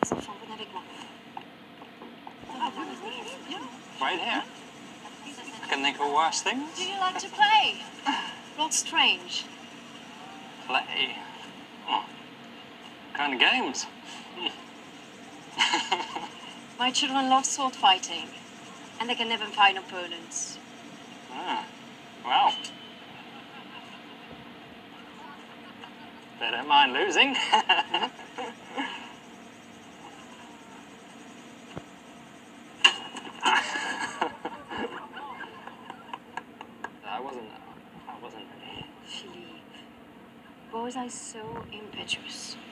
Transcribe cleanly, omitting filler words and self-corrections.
les enfants, venez avec moi. Right here. I can think of worse things. Do you like to play? Not strange. Play. Oh. What kind of games? My children love sword fighting, and they can never find opponents. Ah, well. They don't mind losing. I wasn't ready. Philippe, boys are so impetuous.